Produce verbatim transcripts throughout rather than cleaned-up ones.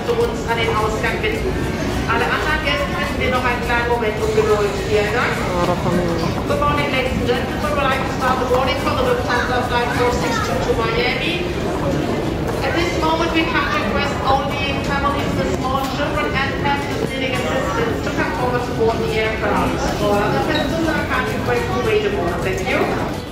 zu uns an den Ausgang bitten. Alle anderen Gäste bitten wir noch einen kleinen Moment um Geduld. Vielen Dank. Good morning, ladies and gentlemen. We would like to start the boarding for the Lufthansa flight four six two to Miami. At this moment, we can request only families with small children and passengers needing assistance to come forward to board the aircraft. For other passengers, I can request to wait a moment. Thank you.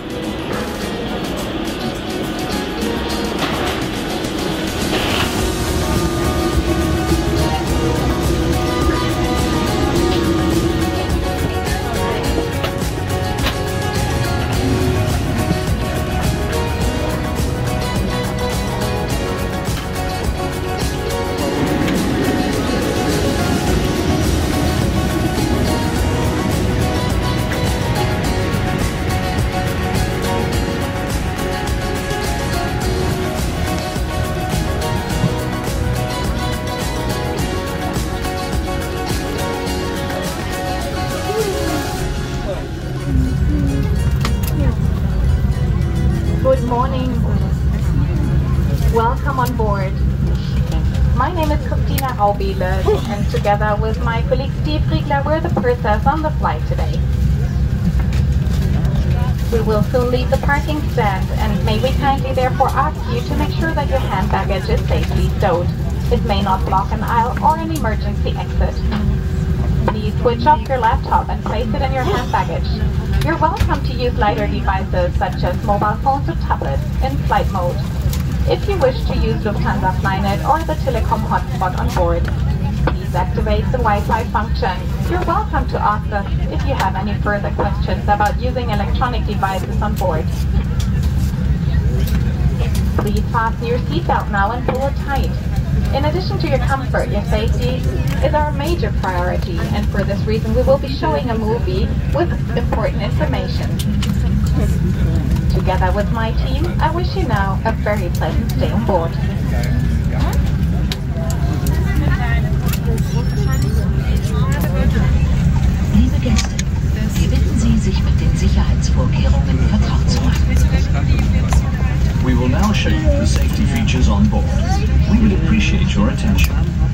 Good morning. Welcome on board. My name is Christina Raubele, and together with my colleague Steve Riegler, we're the purses on the flight today. We will soon leave the parking stand, and may we kindly therefore ask you to make sure that your hand baggage is safely stowed. It may not block an aisle or an emergency exit. Please switch off your laptop and place it in your hand baggage. You're welcome to use lighter devices such as mobile phones or tablets in flight mode. If you wish to use Lufthansa Flynet or the telecom hotspot on board, please activate the Wi-Fi function. You're welcome to ask us if you have any further questions about using electronic devices on board. Please fasten your seatbelt now and pull it tight. In addition to your comfort, your safety is our major priority, and for this reason we will be showing a movie with important information. Together with my team, I wish you now a very pleasant stay on board. Liebe Gäste, wir bitten Sie, sich mit den Sicherheitsvorkehrungen vertraut zu machen. We will now show you the safety features on board. We would appreciate your attention.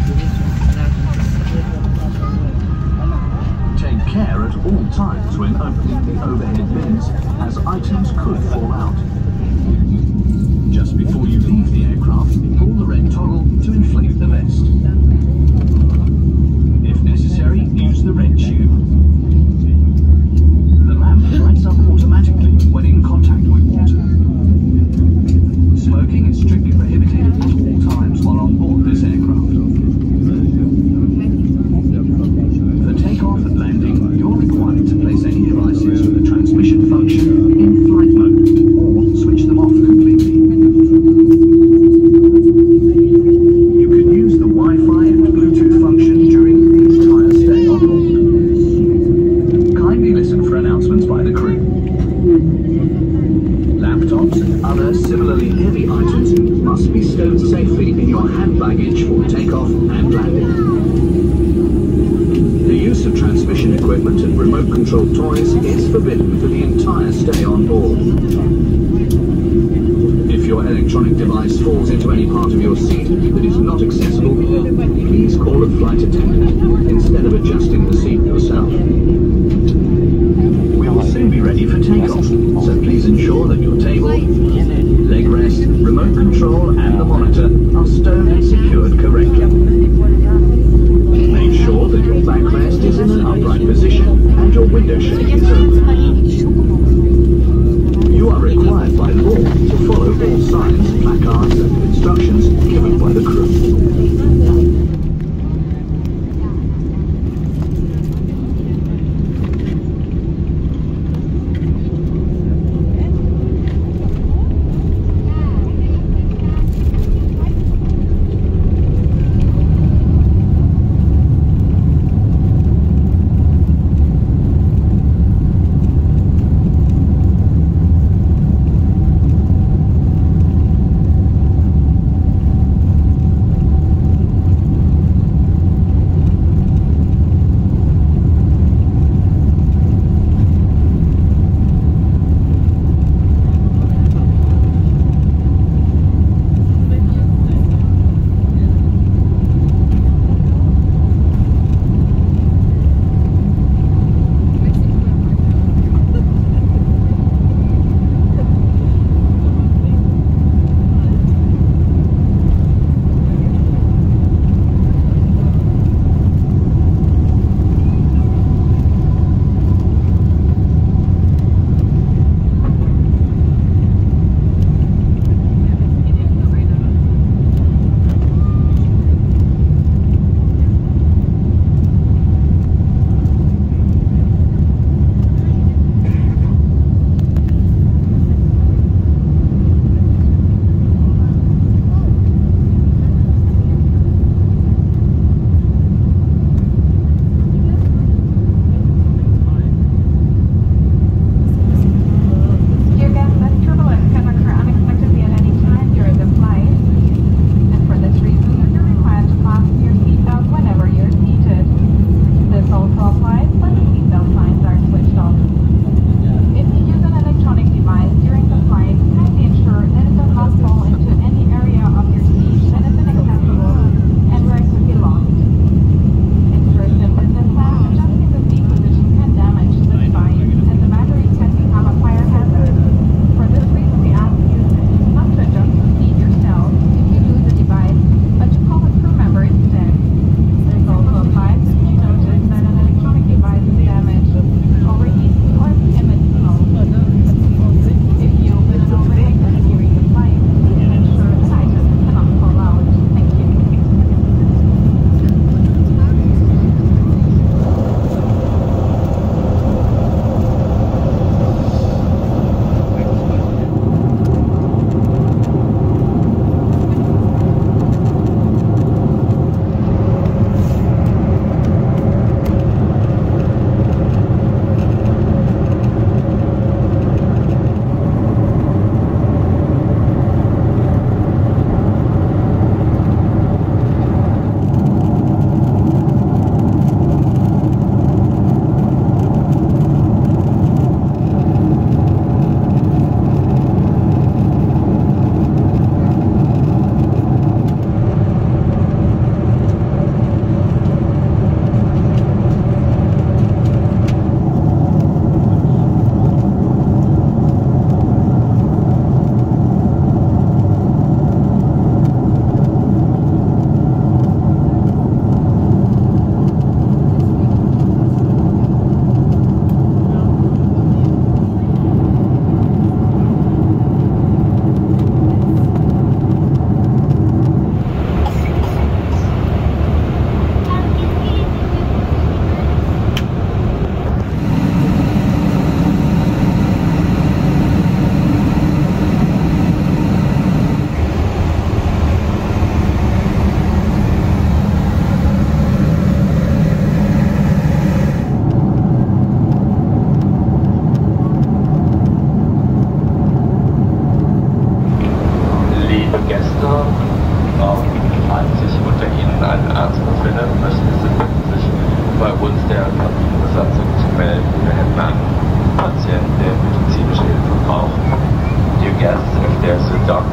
Take care at all times when opening the overhead bins, as items could fall out. Just before you leave the aircraft, pull the red toggle to inflate the vest. If necessary, use the red tube. The lamp lights up automatically when in contact with water. Smoking is strictly prohibited at all times while on board this aircraft. For takeoff and landing, you're required to place any devices with a transmission function in flight mode, or switch them off completely. You can use the Wi-Fi and Bluetooth function during the entire stay on board. Kindly listen for announcements by the crew. Laptops and other similarly heavy items must be stowed safely in your hand baggage for takeoff and landing. The use of transmission equipment and remote-controlled toys is forbidden for the entire stay on board. If your electronic device falls into any part of your seat that is not accessible, please call a flight attendant instead of adjusting the seat yourself. We will soon be ready for takeoff, so please ensure that your table, leg rest, remote control and the monitor are stowed and secured correctly. Make sure that your backrest is in an upright position and your window shade is open. You are required by law to follow all signs, placards and instructions given by the crew.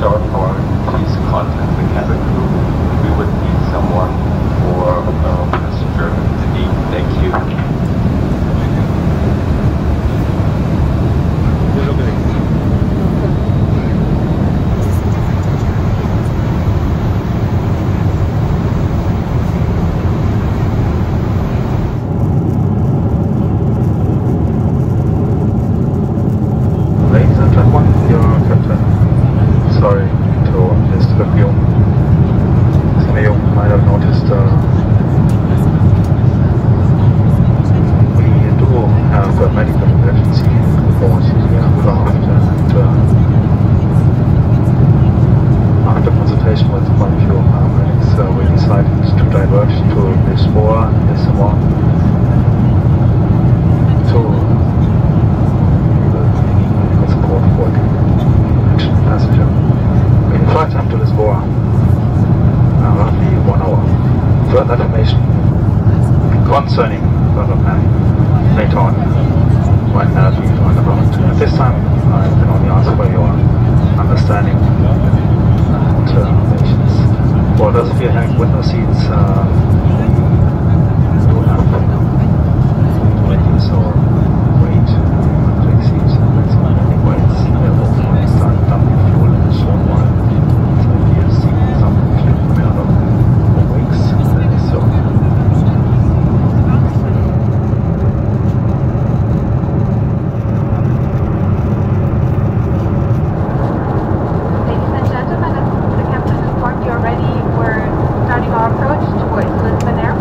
start boarding, please contact the cabin crew. We would need someone for uh, passenger D. Thank you. Ladies and gentlemen, your captain. Sorry to disturb you. Some of you might have noticed uh, we do have a medical emergency aboard the aircraft, and uh, after consultation with quite a few paramedics, uh, we decided to divert to Lisboa, Lisbon, to support for the mentioned passenger. We flight time to Lisboa, uh, roughly one hour. Further information concerning further planning later on when uh, we find about. At this time, I can only ask for your understanding and uh, patience. For those of you having window seats, uh, you have twenty so weight twenty seats. That's my weights available for start dump fuel in a short while. So if you see some clip out of the wakes, that is so. Ladies and gentlemen, as the captain informed you already, we're starting our approach towards Lisbon Airport.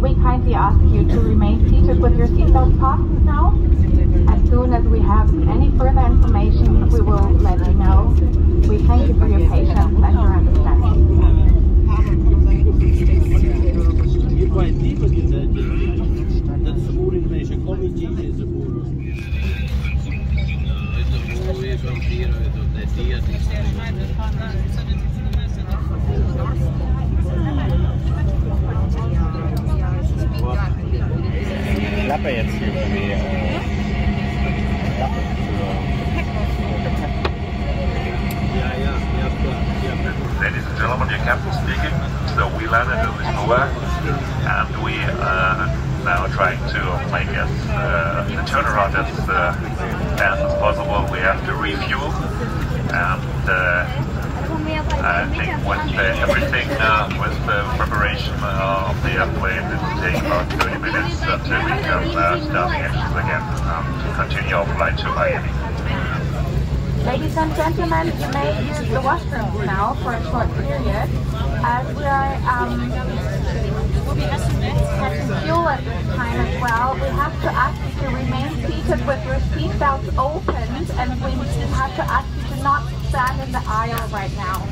we kindly ask you to remain seated with your seatbelt fastened now? As soon as we have any further information, we will let you know. We thank you for your patience and your understanding. Klappe jetzt hier für die äh, Klappe Ladies and gentlemen, your captain speaking. So we landed in Lisboa and we are now trying to make as, uh, the turnaround as uh, fast as possible. We have to refuel and uh, I think with uh, everything, uh, with the preparation uh, of the airplane, it will take about thirty minutes until we can uh, start the engines again um, to continue our flight to Miami. Ladies and gentlemen, you may use the washrooms now for a short period, as we are um, catching fuel at this time as well. We have to ask you to remain seated with your seatbelts opened, and we have to ask you to not stand in the aisle right now.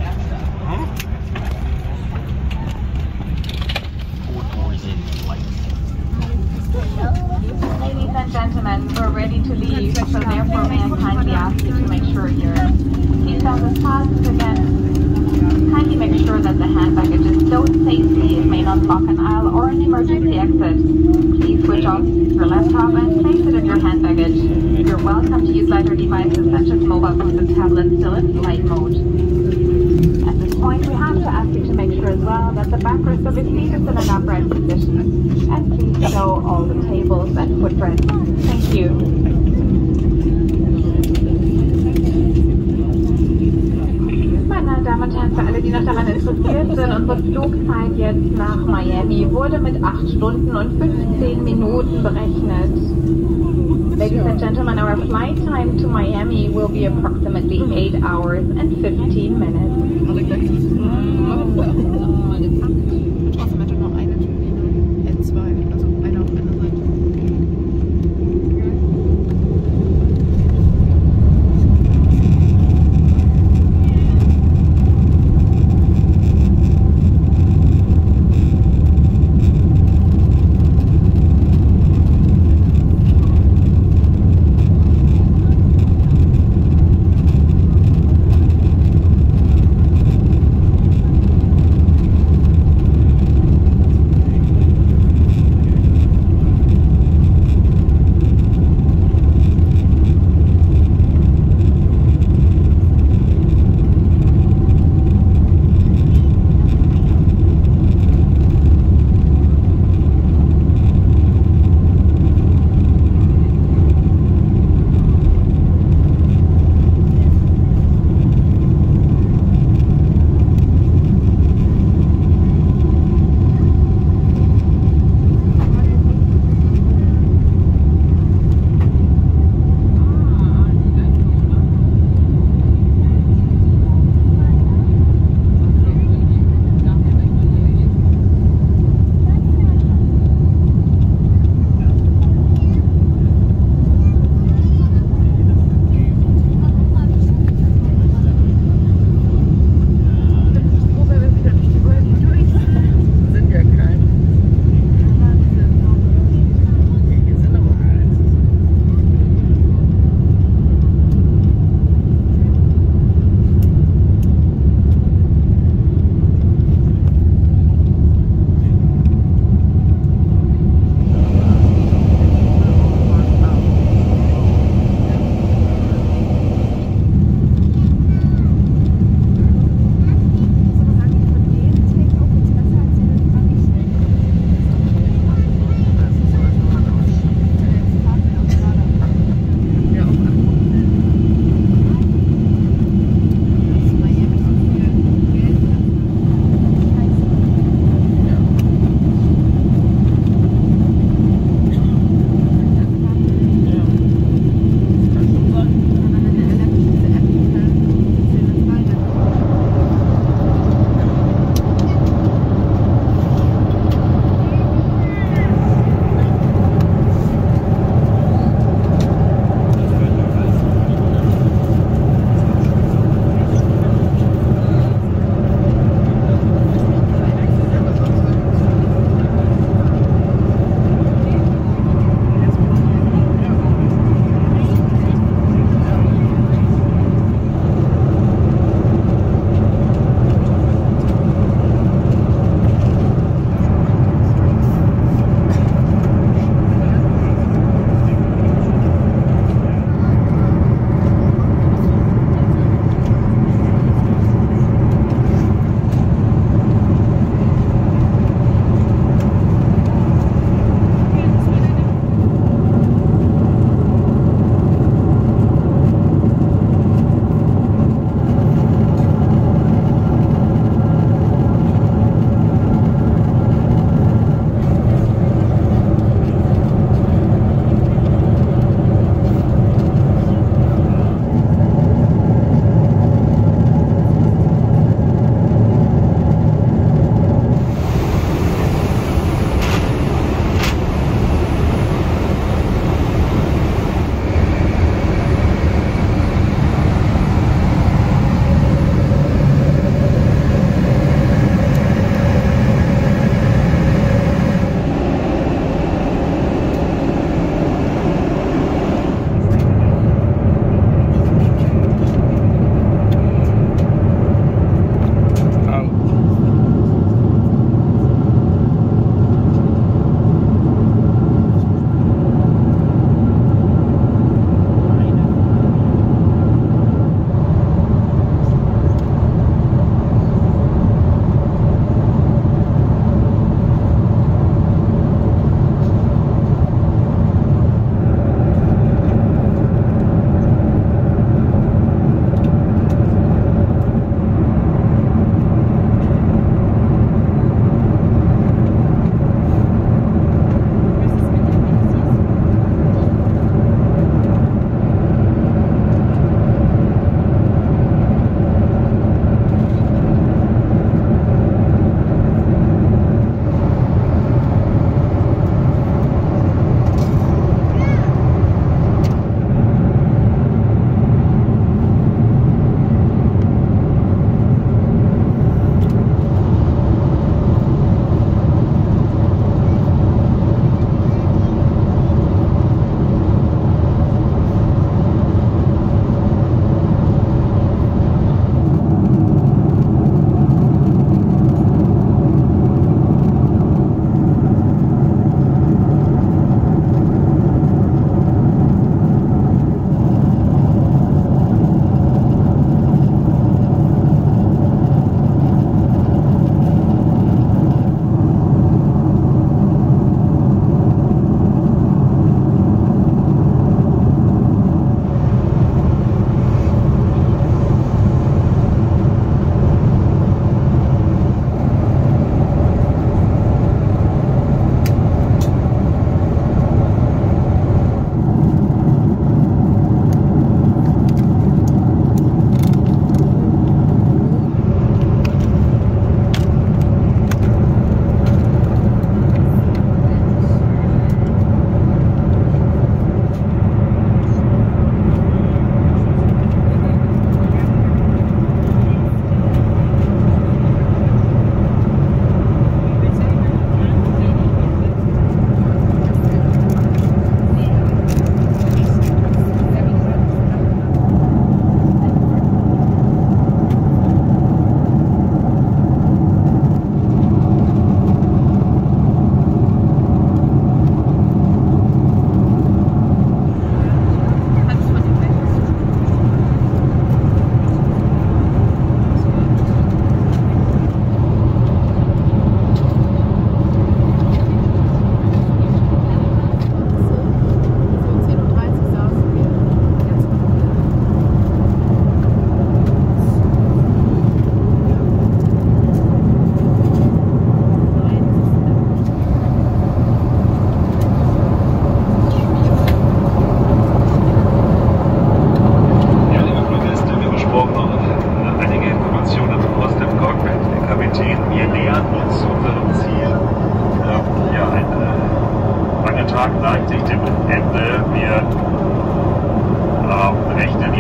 Ladies and gentlemen, we're ready to leave, so therefore may I kindly ask you to make sure your seatbelt is fastened again. Kindly make sure that the hand baggage is stowed safely. It may not block an aisle or an emergency exit. Please switch off your laptop and place it in your hand baggage. You're welcome to use lighter devices such as mobile phones and tablets still in flight mode. At this point, we have to ask you to make sure as well that the backrest of your seat is in an upright position. And please show all the tables and footrests. Thank you. Meine Damen und Herren, für alle, die noch daran interessiert sind, unsere Flugzeit jetzt nach Miami wurde mit acht Stunden und fünfzehn Minuten berechnet. Ladies and gentlemen, our flight time to Miami will be approximately eight hours and fifteen minutes.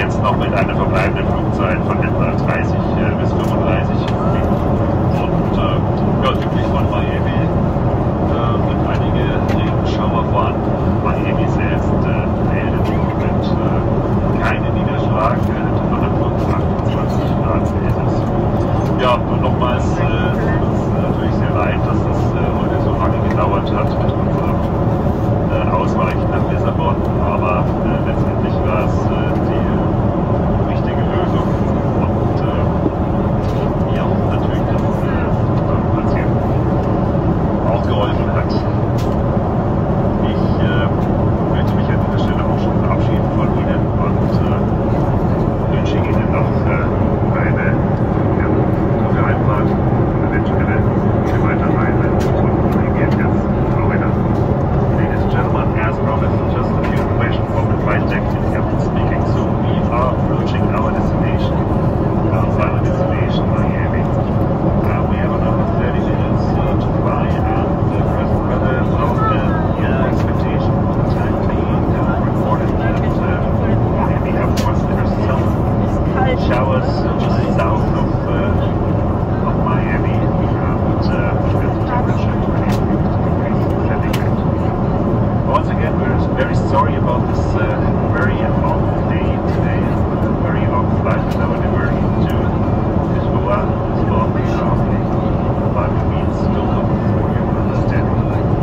jetzt noch mit einer verbleibenden Flugzeit von etwa dreißig bis fünfunddreißig Minuten. Und äh, ja, südlich von Miami äh, sind einige Regenschauer vorhanden. Miami selbst äh, meldet im Moment äh, keinen Niederschlag, äh, Temperatur von achtundzwanzig Grad Celsius. Ja, und nochmals, äh, es ist natürlich sehr leid, dass es äh, heute so lange gedauert hat mit unserem äh, Ausweichen nach Lissabon, aber äh, letztendlich war es äh, die richtige Lösung und äh, ja, natürlich, dass es äh, unserem Patienten auch geholfen hat. Ich äh, möchte mich an dieser Stelle auch schon verabschieden von Ihnen und äh, wünsche Ihnen noch äh, eine ja, gute Heimfahrt, eine eventuelle gute Weiterreise und reagiert jetzt Florida. Ladies and gentlemen, as promised, just a few information from the flight deck in Captain speaking. So we are approaching our destination, our final destination, Miami. Uh, we have another thirty minutes uh, to fly, and the present weather, well, uh, yeah, expectation for the time being uh, reported that uh, Miami Airport, there's some showers just south of, uh, of Miami, and uh, with the temperature twenty-six degrees centigrade. Once again, we're very sorry about this uh, very long day today, very long flight with our diversion to Lisboa, Lisbon, um, but we still hope for your understanding.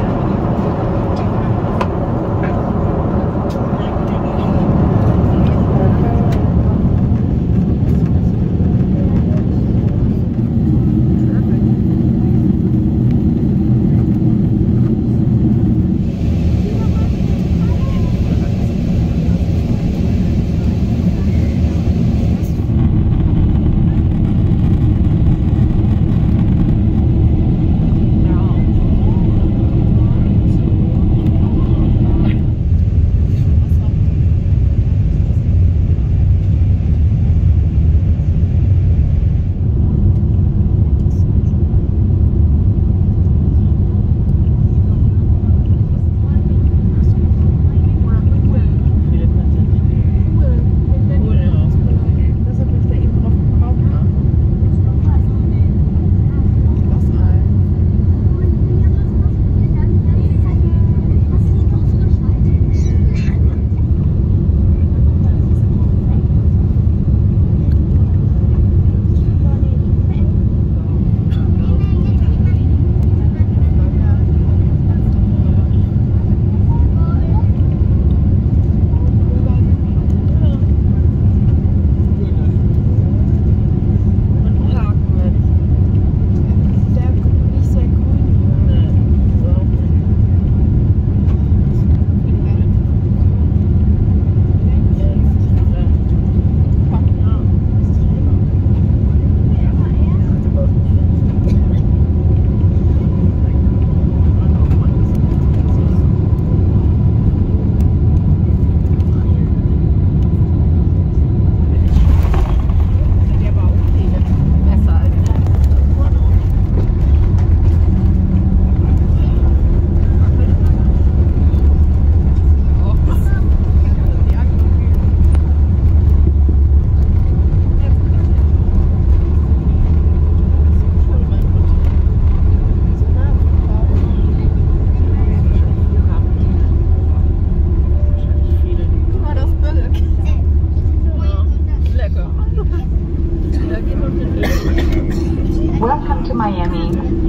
Welcome to Miami.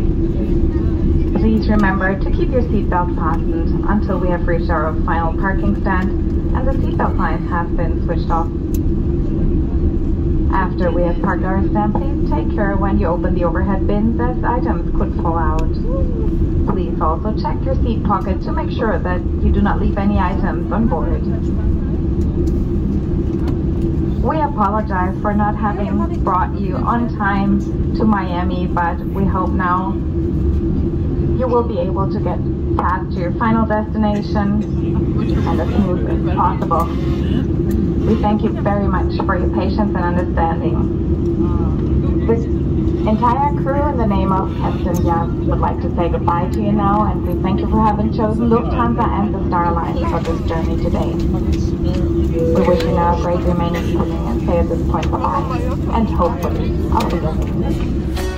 Please remember to keep your seatbelt fastened until we have reached our final parking stand and the seatbelt signs have been switched off. After we have parked our stand, please take care when you open the overhead bins as items could fall out. Please also check your seat pocket to make sure that you do not leave any items on board. We apologize for not having brought you on time to Miami, but we hope now you will be able to get past your final destination and as smooth as possible. We thank you very much for your patience and understanding. This entire crew, in the name of Captain Jas, would like to say goodbye to you now, and we thank you for having chosen Lufthansa and the Star Alliance for this journey today. We wish you now a great remaining evening and say at this point bye-bye, and hopefully I'll see you soon.